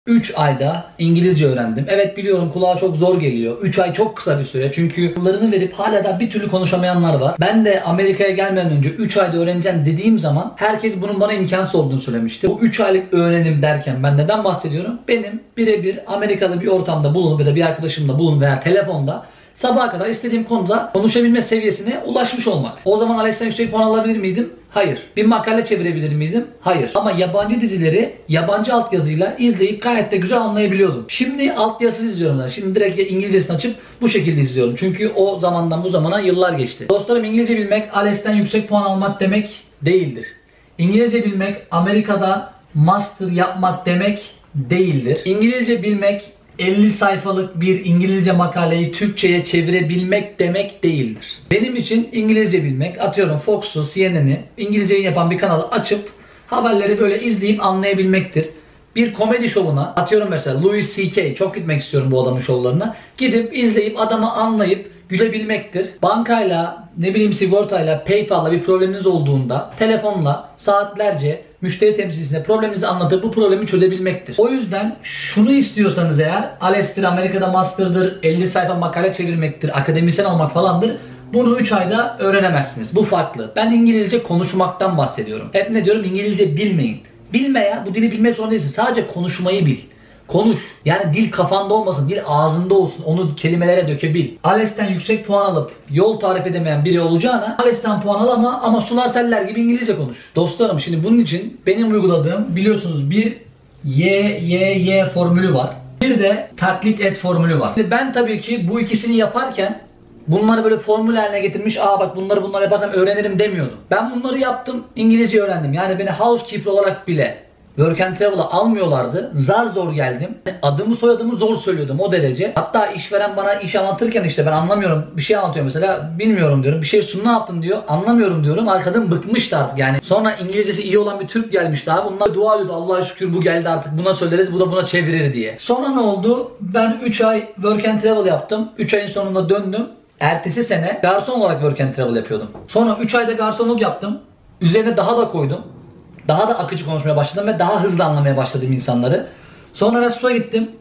3 ayda İngilizce öğrendim. Evet biliyorum kulağa çok zor geliyor. 3 ay çok kısa bir süre. Çünkü yıllarını verip hala da bir türlü konuşamayanlar var. Ben de Amerika'ya gelmeden önce 3 ayda öğreneceğim dediğim zaman herkes bunun bana imkansız olduğunu söylemişti. Bu 3 aylık öğrenim derken ben neden bahsediyorum? Benim birebir Amerika'da bir ortamda bulunup ya da bir arkadaşımla bulunup veya telefonda sabaha kadar istediğim konuda konuşabilme seviyesine ulaşmış olmak. O zaman Alex'ten yüksek puan alabilir miydim? Hayır. Bir makale çevirebilir miydim? Hayır. Ama yabancı dizileri yabancı altyazıyla izleyip gayet de güzel anlayabiliyordum. Şimdi altyazısız izliyorum zaten. Şimdi direkt İngilizcesini açıp bu şekilde izliyorum. Çünkü o zamandan bu zamana yıllar geçti. Dostlarım, İngilizce bilmek Alex'ten yüksek puan almak demek değildir. İngilizce bilmek Amerika'da master yapmak demek değildir. İngilizce bilmek 50 sayfalık bir İngilizce makaleyi Türkçe'ye çevirebilmek demek değildir. Benim için İngilizce bilmek, atıyorum Fox'u, CNN'i, İngilizceyi yapan bir kanalı açıp haberleri böyle izleyip anlayabilmektir. Bir komedi şovuna, atıyorum mesela Louis C.K. çok gitmek istiyorum bu adamın şovlarına. Gidip izleyip adamı anlayıp gülebilmektir. Bankayla, ne bileyim sigortayla, PayPal'la bir probleminiz olduğunda telefonla saatlerce müşteri temsilcisine probleminizi anlatıp bu problemi çözebilmektir. O yüzden şunu istiyorsanız eğer, ALES'tir, Amerika'da master'dır, 50 sayfa makale çevirmektir, akademisyen olmak falandır. Bunu 3 ayda öğrenemezsiniz. Bu farklı. Ben İngilizce konuşmaktan bahsediyorum. Hep ne diyorum? İngilizce bilmeyin. Bilme ya. Bu dili bilmek zorunda değilsin. Sadece konuşmayı bil. Konuş. Yani dil kafanda olmasın, dil ağzında olsun. Onu kelimelere dökebil. ALES'ten yüksek puan alıp yol tarif edemeyen biri olacağına ALES'ten puan alama ama Sunar Seller gibi İngilizce konuş. Dostlarım, şimdi bunun için benim uyguladığım, biliyorsunuz, bir Y formülü var. Bir de taklit et formülü var. Şimdi ben tabii ki bu ikisini yaparken bunları böyle formül haline getirmiş, bak bunları yaparsam öğrenirim demiyordum. Ben bunları yaptım, İngilizce öğrendim. Yani beni housekeeper olarak bile Work and Travel'a almıyorlardı. Zar zor geldim. Adımı soyadımı zor söylüyordum, o derece. Hatta işveren bana iş anlatırken işte ben anlamıyorum. Bir şey anlatıyor mesela. Bilmiyorum diyorum. Bir şey şunu ne yaptın diyor. Anlamıyorum diyorum. Arkadan bıkmıştı artık yani. Sonra İngilizcesi iyi olan bir Türk gelmişti abi. Bunlar dua ediyordu. Allah'a şükür bu geldi artık. Buna söyleriz. Bu da buna çevirir diye. Sonra ne oldu? Ben 3 ay Work and Travel yaptım. 3 ayın sonunda döndüm. Ertesi sene garson olarak Work and Travel yapıyordum. Sonra 3 ayda garsonluk yaptım. Üzerine daha da koydum. Daha da akıcı konuşmaya başladım ve daha hızlı anlamaya başladım insanları. Sonra Erasmus'a gittim.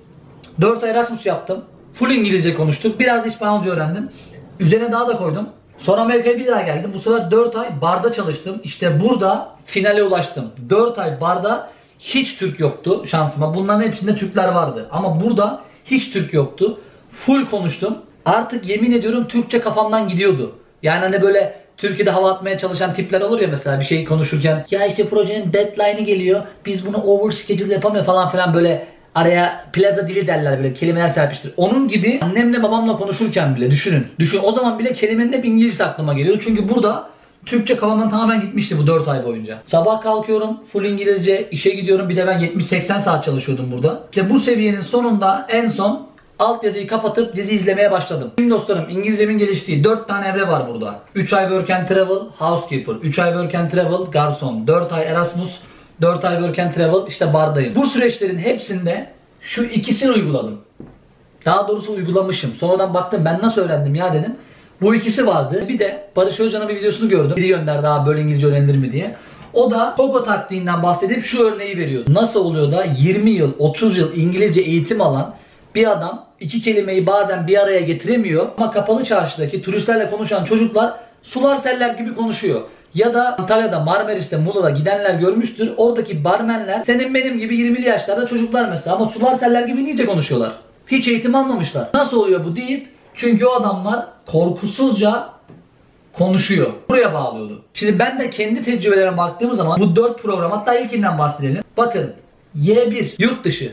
4 ay Erasmus yaptım. Full İngilizce konuştuk. Biraz da İspanyolca öğrendim. Üzerine daha da koydum. Sonra Amerika'ya bir daha geldim. Bu sefer 4 ay barda çalıştım. İşte burada finale ulaştım. 4 ay barda hiç Türk yoktu şansıma. Bunların hepsinde Türkler vardı. Ama burada hiç Türk yoktu. Full konuştum. Artık yemin ediyorum Türkçe kafamdan gidiyordu. Yani hani böyle Türkiye'de hava atmaya çalışan tipler olur ya, mesela bir şey konuşurken ya işte projenin deadline'ı geliyor, biz bunu overschedule yapamıyor falan filan, böyle araya plaza dili derler, böyle kelimeler serpiştirir. Onun gibi annemle babamla konuşurken bile düşünün. Düşün, o zaman bile kelimenin hep İngilizce aklıma geliyor. Çünkü burada Türkçe kafamdan tamamen gitmişti bu 4 ay boyunca. Sabah kalkıyorum full İngilizce, işe gidiyorum. Bir de ben 70-80 saat çalışıyordum burada. İşte bu seviyenin sonunda en son altyazıyı kapatıp dizi izlemeye başladım. Şimdi dostlarım, İngilizcemin geliştiği 4 tane evre var burada. 3 ay Work and Travel, Housekeeper. 3 ay Work and Travel, Garson. 4 ay Erasmus. 4 ay Work and Travel, işte bardayım. Bu süreçlerin hepsinde şu ikisini uyguladım. Daha doğrusu uygulamışım. Sonradan baktım, ben nasıl öğrendim ya dedim. Bu ikisi vardı. Bir de Barış Özcan'ın bir videosunu gördüm. Biri gönderdi abi böyle İngilizce öğrenilir mi diye. O da Koko taktiğinden bahsedip şu örneği veriyordu. Nasıl oluyor da 20 yıl, 30 yıl İngilizce eğitim alan bir adam iki kelimeyi bazen bir araya getiremiyor ama kapalı çarşıdaki turistlerle konuşan çocuklar Sular Seller gibi konuşuyor. Ya da Antalya'da, Marmaris'te, Muğla'da gidenler görmüştür. Oradaki barmenler senin benim gibi 20'li yaşlarda çocuklar mesela ama Sular Seller gibi İngilizce konuşuyorlar. Hiç eğitim almamışlar. Nasıl oluyor bu deyip, çünkü o adamlar korkusuzca konuşuyor. Buraya bağlıyordu. Şimdi ben de kendi tecrübelerime baktığım zaman bu 4 program, hatta ilkinden bahsedelim. Bakın, Y1 yurt dışı,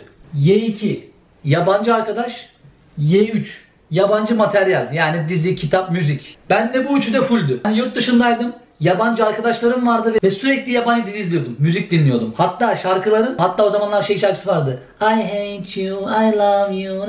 Y2 yabancı arkadaş, Y3 yabancı materyal, yani dizi, kitap, müzik. Ben de bu üçü de fulldü. Yani yurt dışındaydım. Yabancı arkadaşlarım vardı ve sürekli yabancı dizi izliyordum. Müzik dinliyordum. Hatta o zamanlar şarkısı vardı. I hate you, I love you.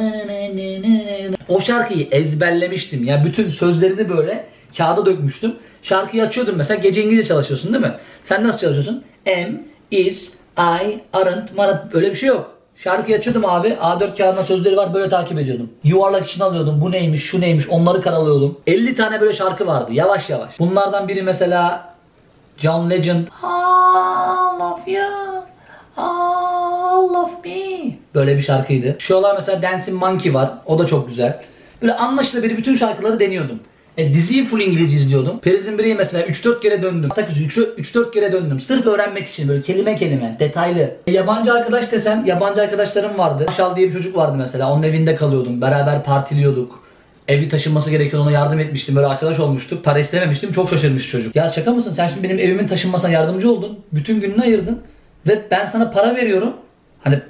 O şarkıyı ezberlemiştim. Yani bütün sözlerini böyle kağıda dökmüştüm. Şarkıyı açıyordum mesela, gece İngilizce çalışıyorsun değil mi? Sen nasıl çalışıyorsun? Am, is, I, aren't, marat, öyle bir şey yok. Şarkıyı açıyordum abi. A4 kağıdında sözleri var, böyle takip ediyordum. Yuvarlak içine alıyordum. Bu neymiş, şu neymiş, onları karalıyordum. 50 tane böyle şarkı vardı yavaş yavaş. Bunlardan biri mesela John Legend. All of you, all of me. Böyle bir şarkıydı. Şu aralar mesela Dancing Monkey var. O da çok güzel. Böyle anlaşılabilir bütün şarkıları deniyordum. Diziyi full İngilizce izliyordum. Prison Break'e mesela 3-4 kere döndüm. Hatta 3-4 kere döndüm. Sırf öğrenmek için böyle kelime kelime, detaylı. Yabancı arkadaş desen, yabancı arkadaşlarım vardı. Marshall diye bir çocuk vardı mesela. Onun evinde kalıyordum. Beraber partiliyorduk. Evi taşınması gerekiyordu, ona yardım etmiştim. Böyle arkadaş olmuştuk. Para istememiştim. Çok şaşırmış çocuk. Ya şaka mısın? Sen şimdi benim evimin taşınmasına yardımcı oldun. Bütün gününü ayırdın. Ve ben sana para veriyorum. Hani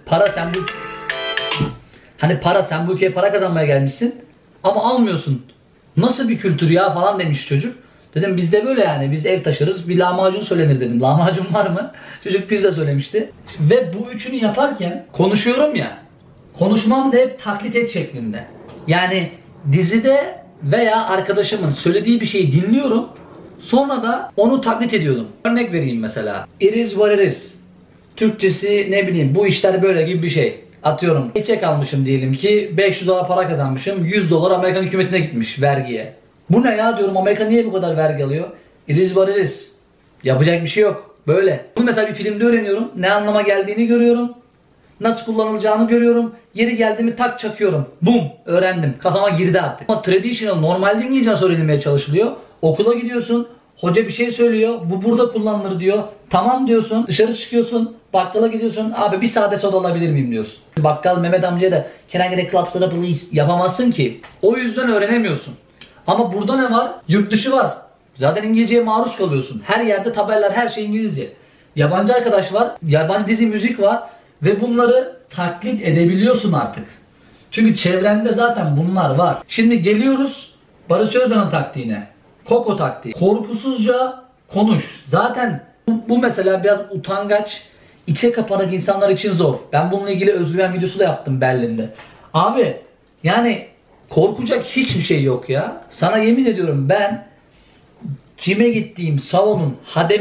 para sen bu ülkeye para kazanmaya gelmişsin. Ama almıyorsun. Nasıl bir kültür ya falan demiş çocuk. Dedim bizde böyle yani. Biz ev taşırız. Bir lahmacun söylenir dedim. Lahmacun var mı? Çocuk pizza söylemişti. Ve bu üçünü yaparken konuşuyorum ya. Konuşmam da hep taklit et şeklinde. Yani dizide veya arkadaşımın söylediği bir şeyi dinliyorum. Sonra da onu taklit ediyordum. Örnek vereyim mesela. It is what it is. Türkçesi ne bileyim bu işler böyle gibi bir şey. Atıyorum. Çek almışım diyelim ki 500 dolar para kazanmışım. 100 dolar Amerikan hükümetine gitmiş vergiye. Bu ne ya diyorum, Amerika niye bu kadar vergi alıyor? It is what it is. Yapacak bir şey yok. Böyle. Bunu mesela bir filmde öğreniyorum. Ne anlama geldiğini görüyorum. Nasıl kullanılacağını görüyorum. Yeri geldi mi tak çakıyorum. Bum. Öğrendim. Kafama girdi artık. Ama traditional, normalde İngilizce nasıl öğrenilmeye çalışılıyor? Okula gidiyorsun. Hoca bir şey söylüyor. Bu burada kullanılır diyor. Tamam diyorsun. Dışarı çıkıyorsun. Bakkala gidiyorsun. Abi bir sade soda alabilir miyim diyorsun. Bakkal Mehmet amcaya da can I get a club soda please yapamazsın ki. O yüzden öğrenemiyorsun. Ama burada ne var? Yurt dışı var. Zaten İngilizceye maruz kalıyorsun. Her yerde tabelalar, her şey İngilizce. Yabancı arkadaş var. Yabancı dizi, müzik var. Ve bunları taklit edebiliyorsun artık. Çünkü çevrende zaten bunlar var. Şimdi geliyoruz Barış Özcan'ın taktiğine. Koko taktiği. Korkusuzca konuş. Zaten bu mesela biraz utangaç, içe kapanık insanlar için zor. Ben bununla ilgili özgüven videosu da yaptım Berlin'de. Abi yani korkacak hiçbir şey yok ya. Sana yemin ediyorum ben cime gittiğim salonun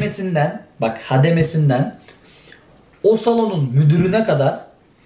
hademesinden o salonun müdürüne kadar,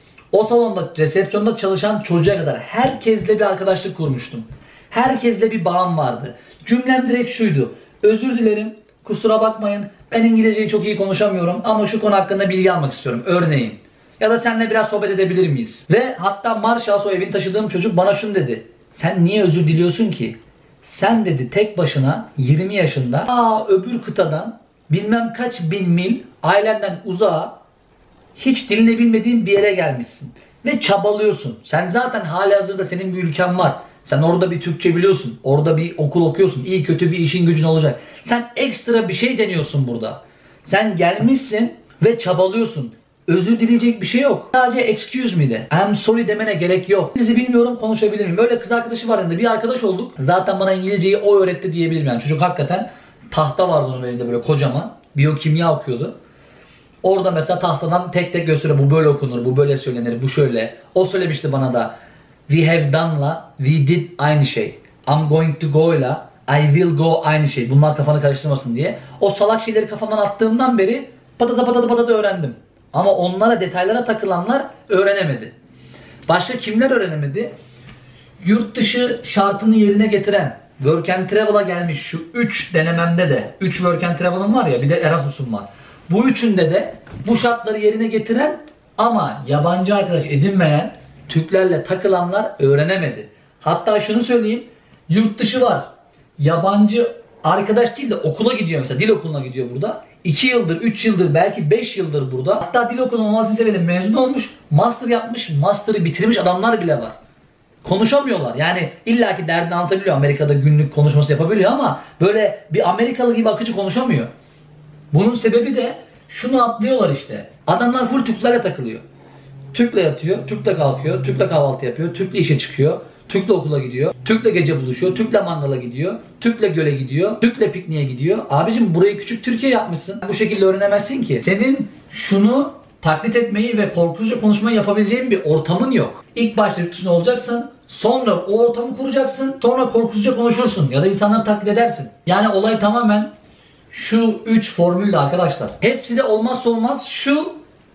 o salonda resepsiyonda çalışan çocuğa kadar herkesle bir arkadaşlık kurmuştum. Herkesle bir bağım vardı. Cümlem direkt şuydu. Özür dilerim, kusura bakmayın. Ben İngilizceyi çok iyi konuşamıyorum ama şu konu hakkında bilgi almak istiyorum. Örneğin. Ya da seninle biraz sohbet edebilir miyiz? Ve hatta Marshall, o evin taşıdığım çocuk bana şunu dedi. Sen niye özür diliyorsun ki? Sen dedi tek başına 20 yaşında öbür kıtadan bilmem kaç bin mil ailenden uzağa hiç dilini bilmediğin bir yere gelmişsin. Ve çabalıyorsun. Sen zaten halihazırda senin bir ülken var. Sen orada bir Türkçe biliyorsun. Orada bir okul okuyorsun. İyi kötü bir işin gücün olacak. Sen ekstra bir şey deniyorsun burada. Sen gelmişsin ve çabalıyorsun. Özür dileyecek bir şey yok. Sadece excuse me de. I'm sorry demene gerek yok. Bizi bilmiyorum, konuşabilir miyim? Böyle kız arkadaşı var yanında. Bir arkadaş olduk. Zaten bana İngilizceyi o öğretti diyebilirim yani. Çocuk hakikaten tahta vardı onun elinde böyle kocaman. Biyokimya okuyordu. Orada mesela tahtadan tek tek gösteriyor. Bu böyle okunur, bu böyle söylenir, bu şöyle. O söylemişti bana da. We have done'la we did aynı şey. I'm going to go'la I will go aynı şey. Bunlar kafanı karıştırmasın diye. O salak şeyleri kafamdan attığımdan beri patata öğrendim. Ama onlara, detaylara takılanlar öğrenemedi. Başka kimler öğrenemedi? Yurt dışı şartını yerine getiren, work and travel'a gelmiş şu 3 denememde de, 3 work and travel'ım var ya, bir de Erasmus'um var. Bu üçünde de bu şartları yerine getiren ama yabancı arkadaş edinmeyen, Türklerle takılanlar öğrenemedi. Hatta şunu söyleyeyim, yurt dışı var. Yabancı arkadaş değil de okula gidiyor mesela, dil okuluna gidiyor burada. 2 yıldır, 3 yıldır, belki 5 yıldır burada. Hatta dil okulunun 16. seviyede mezun olmuş, master yapmış, master'ı bitirmiş adamlar bile var. Konuşamıyorlar. Yani illaki derdini anlatabiliyor. Amerika'da günlük konuşması yapabiliyor ama böyle bir Amerikalı gibi akıcı konuşamıyor. Bunun sebebi de şunu atlıyorlar işte. Adamlar full Türklerle takılıyor. Türk'le yatıyor, Türk'le kalkıyor, Türk'le kahvaltı yapıyor, Türk'le işe çıkıyor, Türk'le okula gidiyor, Türk'le gece buluşuyor, Türk'le mangala gidiyor, Türk'le göle gidiyor, Türk'le pikniğe gidiyor. Abicim burayı küçük Türkiye yapmışsın. Bu şekilde öğrenemezsin ki. Senin şunu taklit etmeyi ve korkusuzca konuşmayı yapabileceğin bir ortamın yok. İlk başta yurt dışında olacaksın, sonra o ortamı kuracaksın, sonra korkusuzca konuşursun ya da insanları taklit edersin. Yani olay tamamen şu 3 formülle arkadaşlar. Hepsi de olmazsa olmaz şu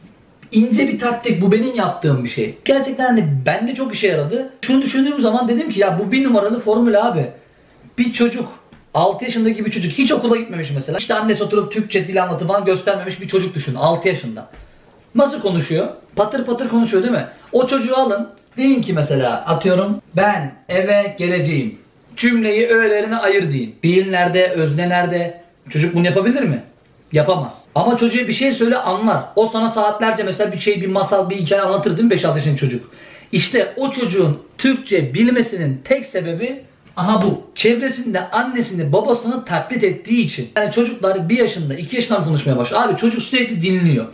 ince bir taktik. Bu benim yaptığım bir şey. Gerçekten hani bende çok işe yaradı. Şunu düşündüğüm zaman dedim ki ya bu 1 numaralı formül abi. Bir çocuk, 6 yaşındaki bir çocuk hiç okula gitmemiş mesela. İşte annesi oturup Türkçe dil anlatı falan göstermemiş bir çocuk düşün 6 yaşında. Nasıl konuşuyor? Patır patır konuşuyor değil mi? O çocuğu alın. Deyin ki mesela atıyorum ben eve geleceğim. Cümleyi öğelerine ayır deyin. Fiil nerede? Özne nerede? Çocuk bunu yapabilir mi? Yapamaz. Ama çocuğa bir şey söyle anlar. O sana saatlerce mesela bir masal, bir hikaye anlatır değil mi 5-6 yaşındaki çocuk? İşte o çocuğun Türkçe bilmesinin tek sebebi aha bu. Çevresinde annesini babasını taklit ettiği için. Yani çocuklar 1 yaşında 2 yaşından konuşmaya başlıyor. Abi çocuk sürekli dinliyor.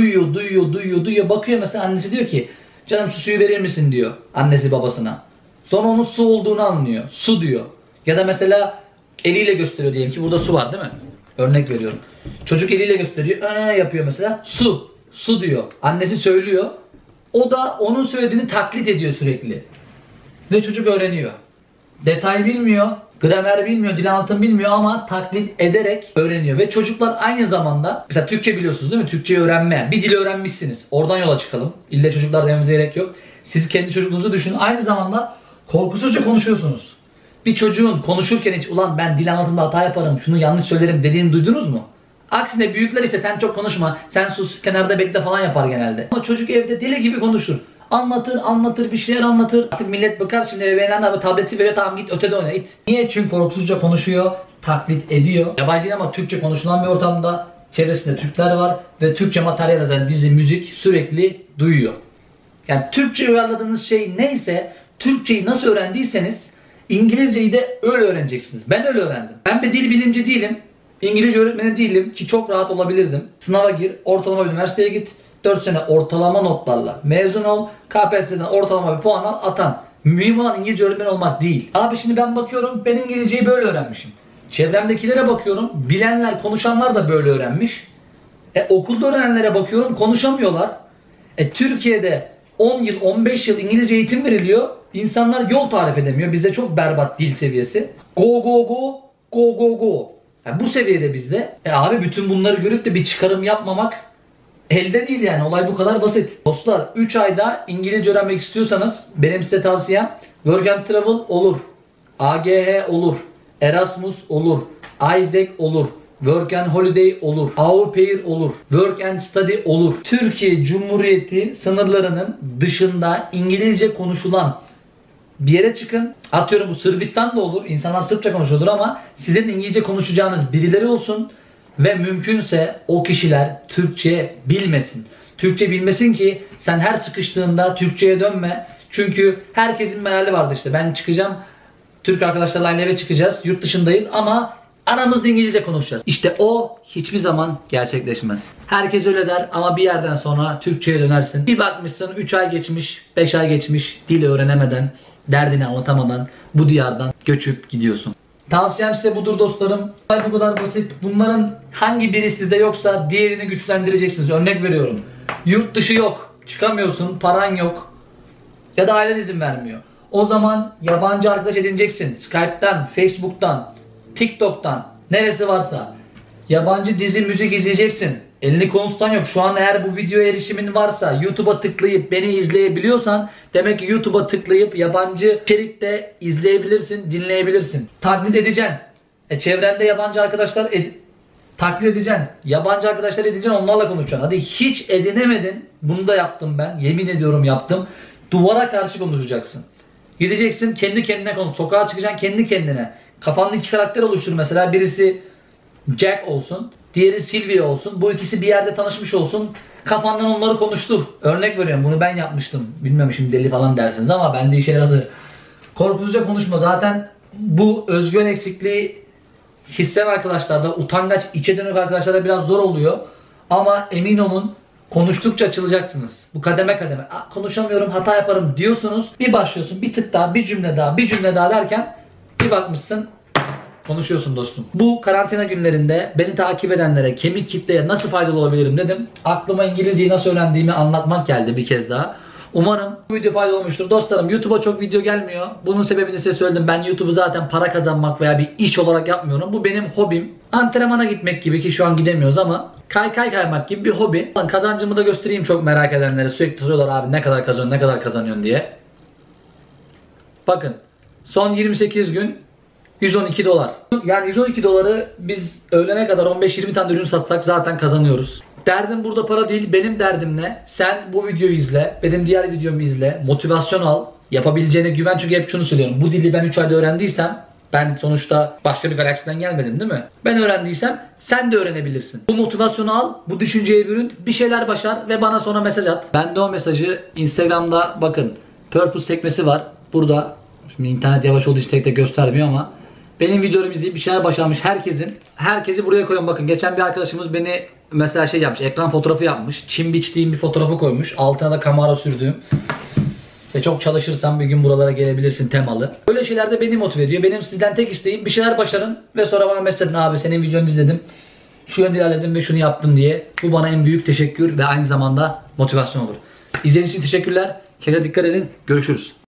Duyuyor. Bakıyor mesela annesi diyor ki canım şu suyu verir misin diyor annesi babasına. Sonra onun su olduğunu anlıyor. Su diyor. Ya da mesela eliyle gösteriyor diyelim ki burada su var değil mi? Örnek veriyorum. Çocuk eliyle gösteriyor. Yapıyor mesela. Su diyor. Annesi söylüyor. O da onun söylediğini taklit ediyor sürekli. Ve çocuk öğreniyor. Detay bilmiyor, gramer bilmiyor, dil anlatım bilmiyor ama taklit ederek öğreniyor. Ve çocuklar aynı zamanda, mesela Türkçe biliyorsunuz değil mi? Türkçeyi öğrenme. Bir dil öğrenmişsiniz. Oradan yola çıkalım. İlle çocuklar dememize gerek yok. Siz kendi çocukluğunuzu düşünün. Aynı zamanda korkusuzca konuşuyorsunuz. Bir çocuğun konuşurken hiç ulan ben dil anlatımda hata yaparım, şunu yanlış söylerim dediğini duydunuz mu? Aksine büyükler ise sen çok konuşma, sen sus kenarda bekle falan yapar genelde. Ama çocuk evde deli gibi konuşur. Anlatır bir şeyler anlatır. Artık millet bakar şimdi ebeveynler abi tableti veriyor tamam git ötede oyna it. Niye? Çünkü korkusuzca konuşuyor, taklit ediyor. Yabancı değil ama Türkçe konuşulan bir ortamda çevresinde Türkler var ve Türkçe materyal yazan dizi, müzik sürekli duyuyor. Yani Türkçe uyarladığınız şey neyse Türkçeyi nasıl öğrendiyseniz İngilizceyi de öyle öğreneceksiniz. Ben öyle öğrendim. Ben bir dil bilimci değilim. İngilizce öğretmeni değilim ki çok rahat olabilirdim. Sınava gir, ortalama bir üniversiteye git. 4 sene ortalama notlarla mezun ol. KPSS'den ortalama bir puan al, atan. Mühim olan İngilizce öğretmen olmak değil. Abi şimdi ben bakıyorum ben İngilizceyi böyle öğrenmişim. Çevremdekilere bakıyorum bilenler, konuşanlar da böyle öğrenmiş. Okulda öğrenenlere bakıyorum konuşamıyorlar. Türkiye'de 10 yıl, 15 yıl İngilizce eğitim veriliyor. İnsanlar yol tarif edemiyor. Bizde çok berbat dil seviyesi. Go. Yani bu seviyede bizde. Abi bütün bunları görüp de bir çıkarım yapmamak elde değil yani. Olay bu kadar basit. Dostlar 3 ayda İngilizce öğrenmek istiyorsanız benim size tavsiyem Work and Travel olur. AGH olur. Erasmus olur. Isaac olur. Work and Holiday olur. Au pair olur. Work and Study olur. Türkiye Cumhuriyeti sınırlarının dışında İngilizce konuşulan bir yere çıkın. Atıyorum bu Sırbistan da olur. İnsanlar Sırpça konuşuyordur ama sizin İngilizce konuşacağınız birileri olsun ve mümkünse o kişiler Türkçe bilmesin. Türkçe bilmesin ki sen her sıkıştığında Türkçe'ye dönme. Çünkü herkesin bir hayali vardı işte. Ben çıkacağım. Türk arkadaşlarla aynı eve çıkacağız. Yurt dışındayız ama aramızda İngilizce konuşacağız. İşte o hiçbir zaman gerçekleşmez. Herkes öyle der ama bir yerden sonra Türkçe'ye dönersin. Bir bakmışsın 3 ay geçmiş, 5 ay geçmiş dili öğrenemeden, derdini anlatamadan bu diyardan göçüp gidiyorsun. Tavsiyem size budur dostlarım. Bu kadar basit. Bunların hangi biri sizde yoksa diğerini güçlendireceksiniz. Örnek veriyorum. Yurt dışı yok. Çıkamıyorsun. Paran yok. Ya da ailen izin vermiyor. O zaman yabancı arkadaş edineceksin. Skype'tan, Facebook'tan, TikTok'tan, neresi varsa. Yabancı dizi, müzik izleyeceksin. Elini kolunu tutan yok. Şu an eğer bu videoya erişimin varsa, YouTube'a tıklayıp beni izleyebiliyorsan demek ki YouTube'a tıklayıp yabancı içerikte izleyebilirsin, dinleyebilirsin. Taklit edeceksin. Çevrende yabancı arkadaşlar taklit edeceksin. Yabancı arkadaşlar edeceksin, onlarla konuşacaksın. Hadi hiç edinemedin. Bunu da yaptım ben. Yemin ediyorum yaptım. Duvara karşı konuşacaksın. Gideceksin kendi kendine konuş. Sokağa çıkacaksın kendi kendine. Kafanda 2 karakter oluştur mesela. Birisi Jack olsun. Diğeri Sylvia olsun. Bu ikisi bir yerde tanışmış olsun. Kafandan onları konuştur. Örnek veriyorum. Bunu ben yapmıştım. Bilmiyorum şimdi deli falan dersiniz ama bende işe yaradı. Korkusuzca konuşma. Zaten bu özgüven eksikliği hisseden arkadaşlarda, utangaç, içe dönük arkadaşlarda biraz zor oluyor. Ama emin olun konuştukça açılacaksınız. Bu kademe kademe. Konuşamıyorum, hata yaparım diyorsunuz. Bir başlıyorsun, bir tık daha, bir cümle daha, bir cümle daha derken bir bakmışsın konuşuyorsun dostum. Bu karantina günlerinde beni takip edenlere, kemik kitleye nasıl faydalı olabilirim dedim. Aklıma İngilizceyi nasıl öğrendiğimi anlatmak geldi bir kez daha. Umarım bu video faydalı olmuştur. Dostlarım YouTube'a çok video gelmiyor. Bunun sebebini size söyledim. Ben YouTube'u zaten para kazanmak veya bir iş olarak yapmıyorum. Bu benim hobim. Antrenmana gitmek gibi ki şu an gidemiyoruz ama kaymak gibi bir hobi. Kazancımı da göstereyim çok merak edenlere. Sürekli soruyorlar abi ne kadar kazanıyorsun, ne kadar kazanıyorsun diye. Bakın son 28 gün 112 dolar. Yani 112 doları biz öğlene kadar 15-20 tane ürün satsak zaten kazanıyoruz. Derdim burada para değil. Benim derdim ne? Sen bu videoyu izle. Benim diğer videomu izle. Motivasyon al. Yapabileceğine güven, çünkü hep şunu söylüyorum. Bu dili ben 3 ayda öğrendiysem, ben sonuçta başka bir galaksiden gelmedim değil mi? Ben öğrendiysem sen de öğrenebilirsin. Bu motivasyonu al, bu düşünceye bürün, bir şeyler başar ve bana sonra mesaj at. Ben de o mesajı Instagram'da bakın. Purpose sekmesi var. Burada. Şimdi internet yavaş olduğu için tek tek göstermiyor ama benim videomu izleyip bir şeyler başarmış herkesi buraya koyuyorum. Bakın geçen bir arkadaşımız beni mesela şey yapmış, ekran fotoğrafı yapmış. Çim biçtiğim bir fotoğrafı koymuş. Altına da kamera sürdüğüm. İşte çok çalışırsan bir gün buralara gelebilirsin temalı. Böyle şeyler de beni motive ediyor. Benim sizden tek isteğim bir şeyler başarın ve sonra bana mesaj edin, abi senin videonu izledim, şu yönde ilerledim ve şunu yaptım diye. Bu bana en büyük teşekkür ve aynı zamanda motivasyon olur. İzlediğiniz için teşekkürler. Kendinize dikkat edin. Görüşürüz.